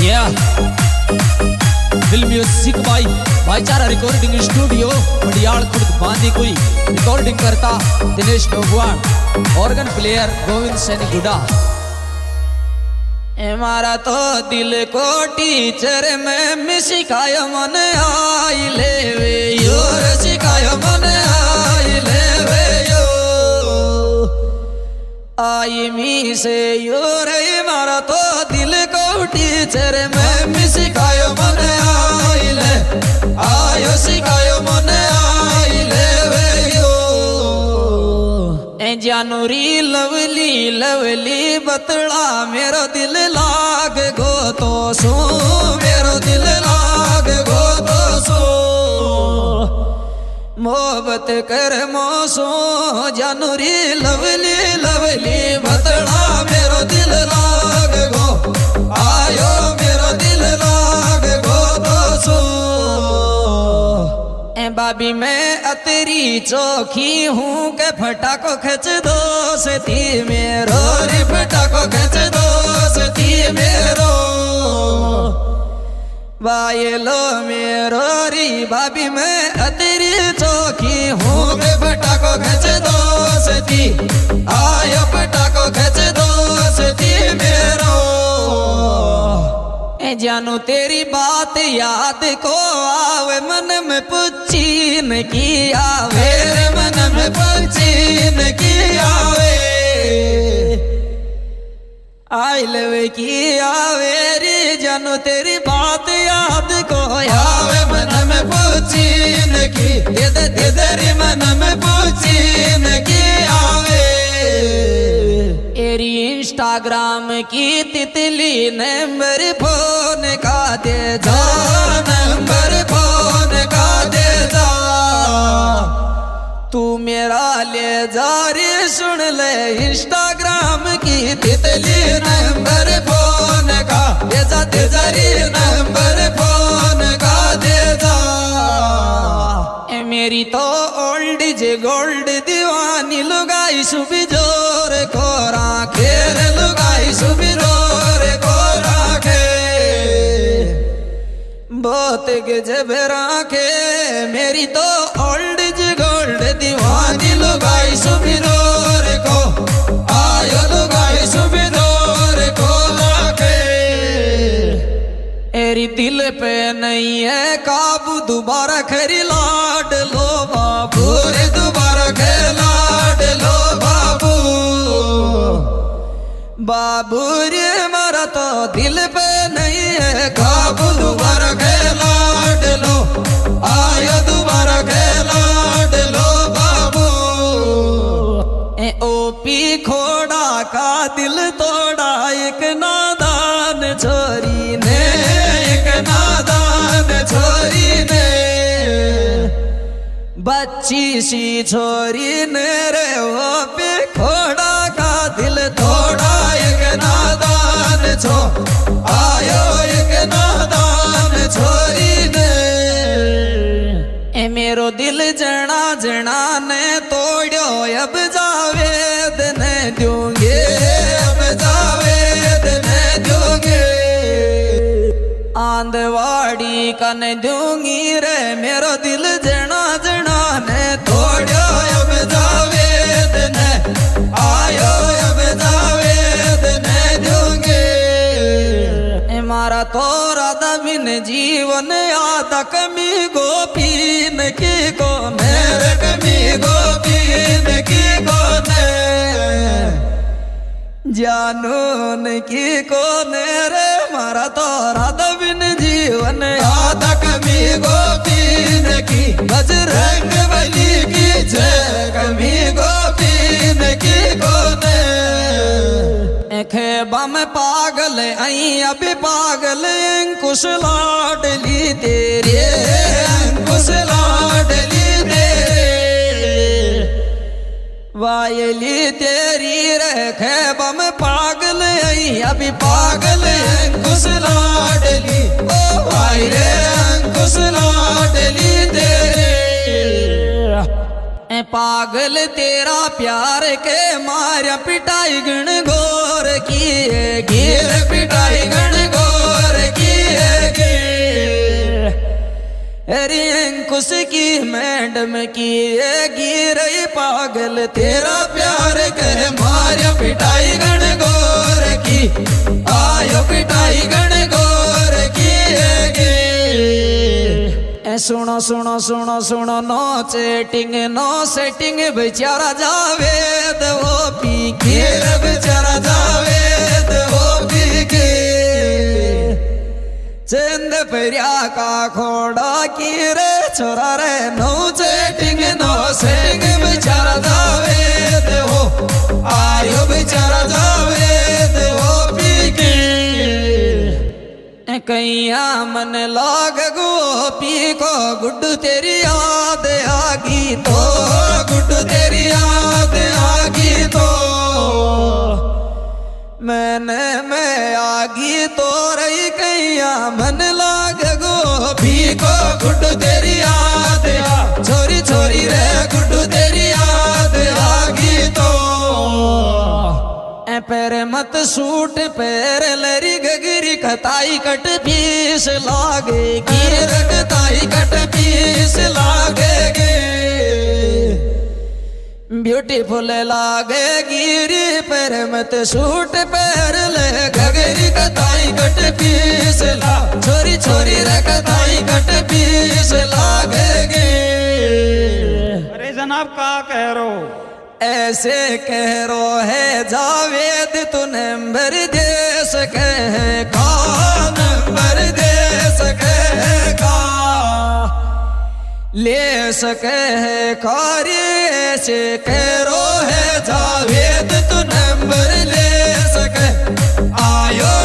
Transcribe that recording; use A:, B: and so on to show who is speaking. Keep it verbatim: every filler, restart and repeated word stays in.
A: दिल music by भाईचारा recording studio Badiyal Khurd बांदी कोई रिकॉर्डिंग करता दिनेश डोगवान ऑर्गन प्लेयर गोविंद सैनी गुडा। हमारा तो दिल को टीचर में सिखाया मन आई ले वे यो सिखाया मन आई ले वे यो आई मी से यो रे मारा तो दिल को टीचर में सिखाया मन आई ले आयो सिखायो मन आई ले वे यो ए जानूरी लवली लवली बतला मेरो दिल लाग गो तो सो मेरो दिल लाग गो तो सो मोहब्बत कर मोसो जानूरी लवली लवली बतला मेरो दिल लाग गो आयो मेरो दिल लाग गो तो सो ए बाबी मैं अतरी चौखी हूँ के फटाको खच दो सती मेरो रे फटाको खच दो सती मेरो वायलो मेरो री बाबी मैं अतरी चौखी हूँ के फटाको खच दो सती आयो फटाको खच दो सती मेरो ए जानू तेरी बात याद को आवे मन में पुच्छीन की आवे रे मन में पुच्छीन की आवे आई लवे की आवे रे जानू तेरी बात याद को आवे मन में पुच्छीन की इधर इधर मन में पुच्छीन की आवे एरी इंस्टाग्राम की तितली नंबर फोन का दे जा नंबर फोन का दे जा तू मेरा ले जा रे सुन ले इंस्टाग्राम की तितली नंबर फोन का दे जा दे जा रे नंबर फोन का दे जा ए मेरी तो ओल्ड जे गोल्ड दीवानी लुगाई सुबी जोर को राखे रे लुगाई सुबी जोर को राखे बहुत गजब राखे मेरी तो ओल्ड जे गोल्ड दीवानी लुगाई सुबी जोर को आयो लुगाई सुबी जोर को राखे एरी दिल पे नहीं है काबू दोबारा खरी लाड लो बाबू रे दोबारा खे लाड लो बाबू बाबू रे मारा तो दिल पे नहीं है काबू दोबारा खे लाड लो आयो दोबारा खे लाड लो बाबू ए ओपी खोड़ा का दिल तोड़ा एक नादान छोरी ने एक नादान छोरी ने बच्ची सी छोरी ने रे वो पे खोड़ा का दिल थोड़ा एक नादान छो आयो एक नादान छोरी ने ए मेरो दिल जना जना ने तोड़ो अब जावेद ने दूंगे अब जावेद ने दूंगे आंधवाड़ी कन दूंगी रे मेरो दिल जना जना ने तोड़ो अब जावेद ने आयो अब जावेद ने दूंगे ए मारा तो राधा बिन जीवन याद कमी गोपीन की कौन रे कमी गोपीन की कौन जानून की कौन रे मारा तो राधा बिन जीवन याद कमी गोपीन की बजरंग बली की जय कमी गोपीन की कौन खेबा में पागल आई अभी पागल अंकुश लाडली तेरे अंकुश लाडली तेरे वायली तेरी रे खेबा में पागल आई अभी पागल अंकुश लाडली ओ भाई रे अंकुश लाडली तेरे ए पागल तेरा प्यार के मारा पिटाई गण गोर की गिर पिटाई गण गोर की अरे अंकुश की मैडम की ये गिरई पागल तेरा प्यार कह मार पिटाई गण गोर की आयो पिटाई गण गोर की सुनो सुनो सुनो सुनो नो चेटिंग नो सेटिंग बेचारा जावेद वो पी के बेचारा जावेद वो पी के चंद परिया का खोड़ा की रे छोरा रे नो चेटिंग नो सेटिंग बेचारा जावेद वो आयो बेचारा जावेद वो पी के कैया मन लाग गोपी को गुड्डू तेरी याद आगी तो गुड्डू तेरी याद आगी तो मैंने मैं आगी तो रही कैया मन लाग गोपी को गुड्डू तेरी याद छोरी छोरी रे गुड्डू तेरी याद आगी तो पैर मत सूट पैर लरी गगरी कताई कट पीस लागे गिर कताई कट पीस लागे गे ब्यूटीफुल लागे गिरी पैर मत सूट पैर ले गगरी कताई कट पीस ला छोरी छोरी रे कताई कट पीस लागे गे।
B: अरे जनाब का कह रो
A: ऐसे कह रो है जावेद तू नंबर दे सके का नंबर दे सके का ले सके है कार्य ऐसे कह रो है जावेद तू नंबर ले सके आयो